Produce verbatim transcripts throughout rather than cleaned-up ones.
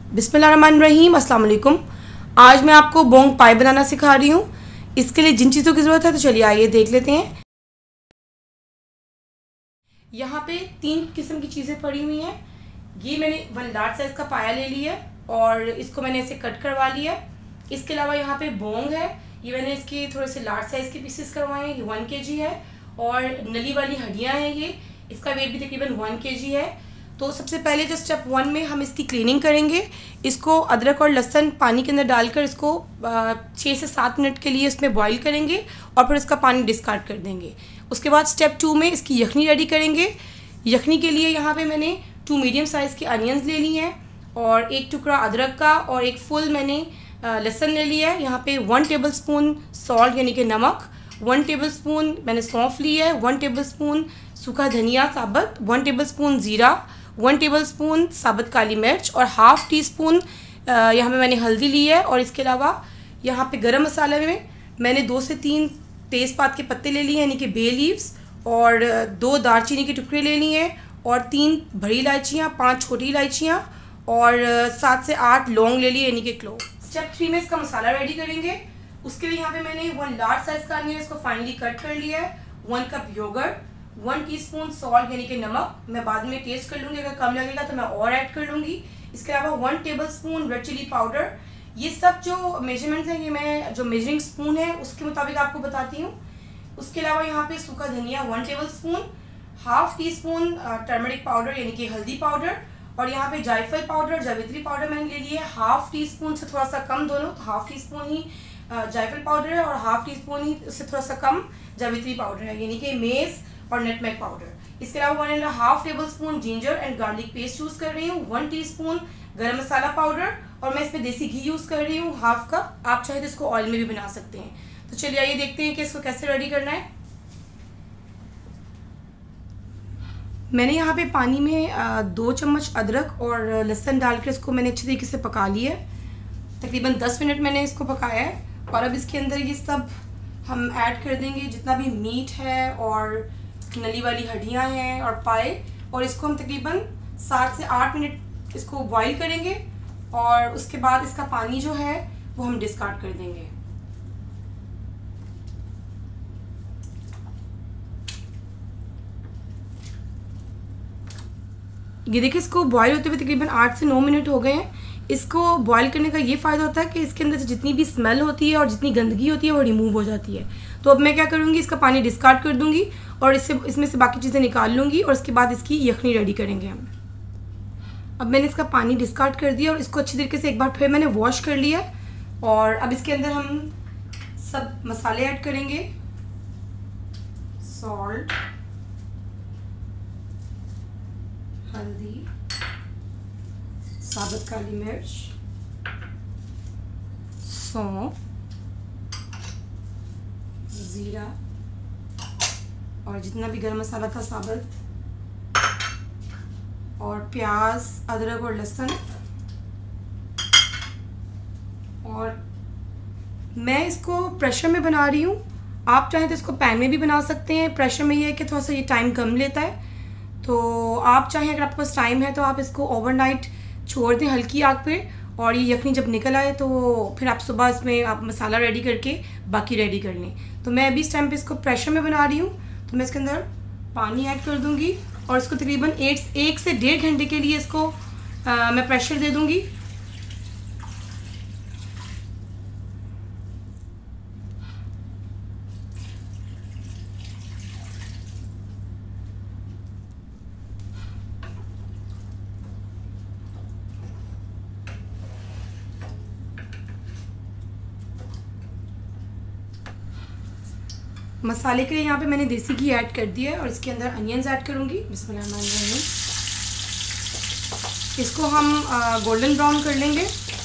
बिस्मिल्लाहिर्रहमानिर्रहीम, अस्सलाम वालेकुम। आज मैं आपको बोंग पाई बनाना सिखा रही हूँ। इसके लिए जिन चीज़ों की ज़रूरत है तो चलिए आइए देख लेते हैं। यहाँ पे तीन किस्म की चीज़ें पड़ी हुई हैं। ये मैंने वन लार्ज साइज़ का पाया ले लिया है और इसको मैंने ऐसे कट करवा लिया है। इसके अलावा यहाँ पे बोंग है, ये मैंने इसके थोड़े से लार्ज साइज़ के पीसेस करवाए हैं। ये वन के जी है और नली वाली हड्डियाँ हैं, ये इसका वेट भी तकरीबन वन के जी है। तो सबसे पहले जो स्टेप वन में हम इसकी क्लीनिंग करेंगे। इसको अदरक और लहसुन पानी के अंदर डालकर इसको छः से सात मिनट के लिए इसमें बॉईल करेंगे और फिर इसका पानी डिस्कार्ड कर देंगे। उसके बाद स्टेप टू में इसकी यखनी रेडी करेंगे। यखनी के लिए यहाँ पे मैंने टू मीडियम साइज़ के अनियंस ले ली हैं और एक टुकड़ा अदरक का और एक फुल मैंने लहसुन ले लिया है। यहाँ पे वन टेबल स्पून सॉल्ट यानी कि नमक, वन टेबल स्पून मैंने सौंफ ली है, वन टेबल स्पून सूखा धनिया साबुत, वन टेबल स्पून ज़ीरा, वन टेबल स्पून साबुत काली मिर्च और हाफ़ टी स्पून यहाँ पे मैंने हल्दी ली है। और इसके अलावा यहाँ पे गरम मसाले में मैंने दो से तीन तेज़पात के पत्ते ले लिए यानी कि बे लीव्स और दो दालचीनी के टुकड़े ले लिए हैं और तीन बड़ी इलायचियाँ, पांच छोटी इलायचियाँ और सात से आठ लौंग ले लिए यानी कि क्लोव। स्टेप थ्री में इसका मसाला रेडी करेंगे। उसके लिए यहाँ पे मैंने वन लार्ज साइज़ का अनियन इसको फाइनली कट कर लिया है, one cup yogurt, one teaspoon salt यानी कि नमक, मैं बाद में टेस्ट कर लूँगी, अगर कम लगेगा तो मैं और ऐड कर लूँगी। इसके अलावा one tablespoon red chilli powder. ये सब जो मेजरमेंट्स हैं ये मैं जो मेजरिंग स्पून है उसके मुताबिक आपको बताती हूँ। उसके अलावा यहाँ पे सूखा धनिया one tablespoon, half teaspoon turmeric powder यानी कि हल्दी पाउडर और यहाँ पे जायफल पाउडर, जावित्री पाउडर मैंने ले लिया है हाफ टी स्पून से थोड़ा सा कम, दोनों तो हाफ टी स्पून ही जायफल पाउडर है और हाफ टी स्पून ही उससे थोड़ा सा कम जावित्री पाउडर है यानी कि मेज़ और नटमेग पाउडर। इसके अलावा one and half tablespoon ginger and garlic paste use कर रही हूँ, वन टीस्पून गरम मसाला पाउडर और मैं इसमें देसी घी यूज़ कर रही हूँ हाफ कप। आप चाहे तो इसको ऑयल में भी बना सकते हैं। तो चलिए आइए देखते हैं कि इसको कैसे रेडी करना है। मैंने यहाँ पे पानी में दो चम्मच अदरक और लहसुन डालकर इसको मैंने अच्छी तरीके से पका लिया है। तकरीबन दस मिनट मैंने इसको पकाया है और अब इसके अंदर ये सब हम ऐड कर देंगे, जितना भी मीट है और नली वाली हड्डियां हैं और पाए, और इसको हम तकरीबन सात से आठ मिनट इसको बॉईल करेंगे और उसके बाद इसका पानी जो है वो हम डिस्कार्ड कर देंगे। ये देखिए इसको बॉईल होते हुए तकरीबन आठ से नौ मिनट हो गए हैं। इसको बॉईल करने का ये फ़ायदा होता है कि इसके अंदर से जितनी भी स्मेल होती है और जितनी गंदगी होती है वो रिमूव हो जाती है। तो अब मैं क्या करूँगी, इसका पानी डिस्कार्ड कर दूँगी और इससे इसमें से बाकी चीज़ें निकाल लूँगी और उसके बाद इसकी यखनी रेडी करेंगे हम। अब मैंने इसका पानी डिस्कार्ड कर दिया और इसको अच्छी तरीके से एक बार फिर मैंने वॉश कर लिया और अब इसके अंदर हम सब मसाले ऐड करेंगे। सॉल्ट, हल्दी, साबुत काली मिर्च, सौंफ, ज़ीरा और जितना भी गरम मसाला था साबुत और प्याज, अदरक और लहसुन। और मैं इसको प्रेशर में बना रही हूँ, आप चाहें तो इसको पैन में भी बना सकते हैं। प्रेशर में ये है कि थोड़ा सा ये टाइम कम लेता है, तो आप चाहें अगर आपके पास टाइम है तो आप इसको ओवरनाइट छोड़ दें हल्की आग पे और ये यखनी जब निकल आए तो फिर आप सुबह इसमें आप मसाला रेडी करके बाकी रेडी कर लें। तो मैं अभी इस टाइम पे इसको प्रेशर में बना रही हूँ, तो मैं इसके अंदर पानी ऐड कर दूँगी और इसको तकरीबन एक एक से डेढ़ घंटे के लिए इसको आ, मैं प्रेशर दे दूँगी। मसाले के लिए यहाँ पे मैंने देसी घी ऐड कर दिया है और इसके अंदर अनियंस ऐड करूँगी। बिस्मिल्लाहिर्रहमानिर्रहीम। इसको हम गोल्डन ब्राउन कर लेंगे।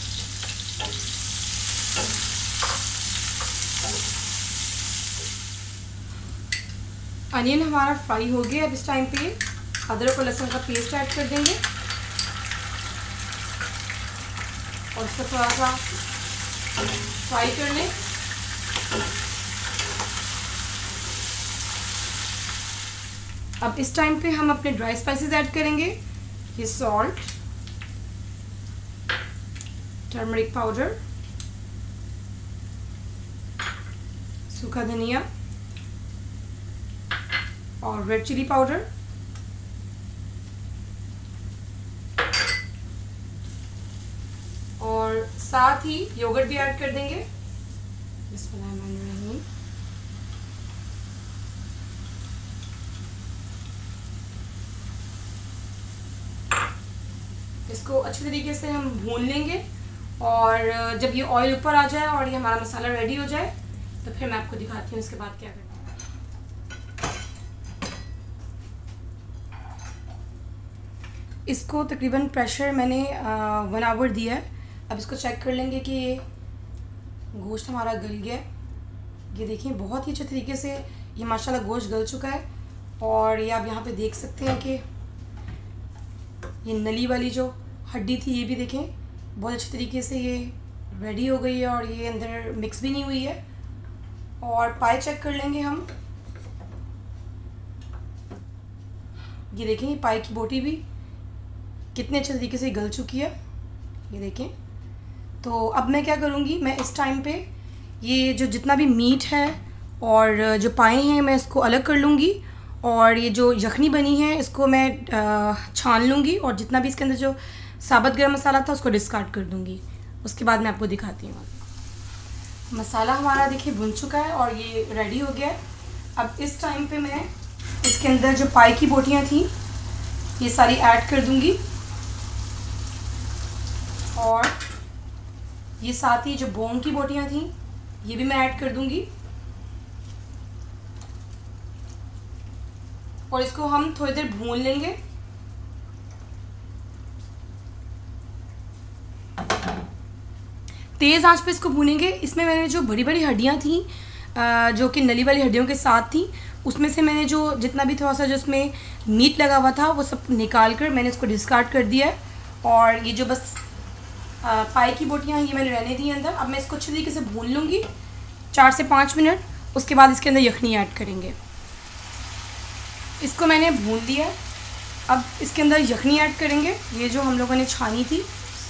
अनियन हमारा फ्राई हो गया। अब इस टाइम पे अदरक और लहसुन का पेस्ट ऐड कर देंगे और इसको थोड़ा सा फ्राई कर लें। अब इस टाइम पे हम अपने ड्राई स्पाइसेस ऐड करेंगे। ये सॉल्ट, टर्मरिक पाउडर, सूखा धनिया और रेड चिली पाउडर, और साथ ही योगर्ट भी ऐड कर देंगे। बिस्मिल्लाहिर्रहमानिर्रहीम। इसको अच्छे तरीके से हम भून लेंगे और जब ये ऑयल ऊपर आ जाए और ये हमारा मसाला रेडी हो जाए तो फिर मैं आपको दिखाती हूँ इसके बाद क्या करना है। इसको तकरीबन प्रेशर मैंने वन आवर दिया है। अब इसको चेक कर लेंगे कि ये गोश्त हमारा गल गया है। ये देखिए बहुत ही अच्छे तरीके से ये माशाल्लाह गोश्त गल चुका है। और ये आप यहाँ पे देख सकते हैं कि ये नली वाली जो हड्डी थी ये भी देखें बहुत अच्छे तरीके से ये रेडी हो गई है और ये अंदर मिक्स भी नहीं हुई है। और पाए चेक कर लेंगे हम। ये देखें ये पाए की बोटी भी कितने अच्छे तरीके से गल चुकी है, ये देखें। तो अब मैं क्या करूँगी, मैं इस टाइम पे ये जो जितना भी मीट है और जो पाए हैं मैं इसको अलग कर लूँगी और ये जो यखनी बनी है इसको मैं छान लूँगी और जितना भी इसके अंदर जो साबुत गरम मसाला था उसको डिस्कार्ड कर दूँगी। उसके बाद मैं आपको दिखाती हूँ। मसाला हमारा देखिए भुन चुका है और ये रेडी हो गया है। अब इस टाइम पे मैं इसके अंदर जो पाई की बोटियाँ थी ये सारी ऐड कर दूँगी और ये साथ ही जो बोंग की बोटियाँ थी ये भी मैं ऐड कर दूँगी और इसको हम थोड़ी देर भून लेंगे। तेज़ आंच पे इसको भूनेंगे। इसमें मैंने जो बड़ी बड़ी हड्डियाँ थी जो कि नली वाली हड्डियों के साथ थी उसमें से मैंने जो जितना भी थोड़ा सा जो उसमें मीट लगा हुआ था वो सब निकाल कर मैंने इसको डिस्कार्ड कर दिया है। और ये जो बस पाई की बोटियाँ ये मैंने रहने दी अंदर। अब मैं इसको अच्छे तरीके से भून लूँगी चार से पाँच मिनट। उसके बाद इसके अंदर यखनी ऐड करेंगे। इसको मैंने भून लिया। अब इसके अंदर यखनी ऐड करेंगे, ये जो हम लोगों ने छानी थी।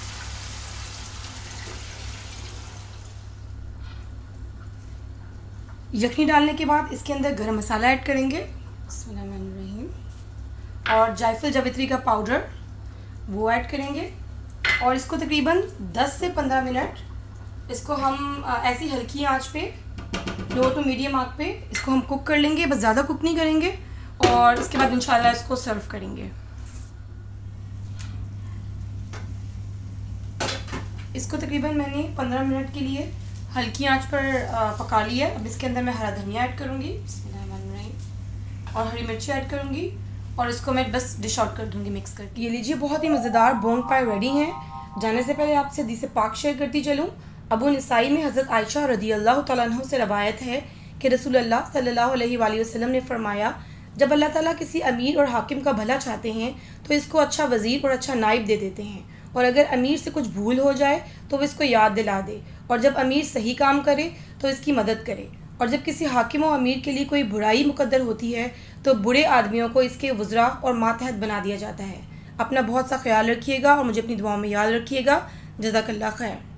यखनी डालने के बाद इसके अंदर गरम मसाला ऐड करेंगे और जायफल जावित्री का पाउडर वो ऐड करेंगे और इसको तकरीबन दस से पंद्रह मिनट इसको हम ऐसी हल्की आंच पे लो टू मीडियम आंच पे इसको हम कुक कर लेंगे। बस ज़्यादा कुक नहीं करेंगे और इसके बाद इंशाल्लाह इसको सर्व करेंगे। इसको तकरीबन मैंने पंद्रह मिनट के लिए हल्की आंच पर पका लिया। अब इसके अंदर मैं हरा धनिया ऐड करूँगी और हरी मिर्ची ऐड करूँगी और इसको मैं बस डिश आउट कर दूँगी मिक्स करके। ये लीजिए बहुत ही मज़ेदार बोंग पाए रेडी हैं। जाने से पहले आपसे हदीस पाक शेयर करती चलूँ। अबू निसाई में हज़रत आयशा रदी अल्लाह तआला अन्हा से रवायत है कि रसूलुल्लाह सल्लल्लाहु अलैहि वसल्लम ने फरमाया, जब अल्लाह ताला किसी अमीर और हाकिम का भला चाहते हैं तो इसको अच्छा वज़ीर और अच्छा नाइब दे देते हैं और अगर अमीर से कुछ भूल हो जाए तो वो इसको याद दिला दे और जब अमीर सही काम करे तो इसकी मदद करे और जब किसी हाकिम और अमीर के लिए कोई बुराई मुकद्दर होती है तो बुरे आदमियों को इसके वज़रा और मातहत बना दिया जाता है। अपना बहुत सा ख्याल रखिएगा और मुझे अपनी दुआओं में याद रखिएगा। जज़ाकल्लाह खैर।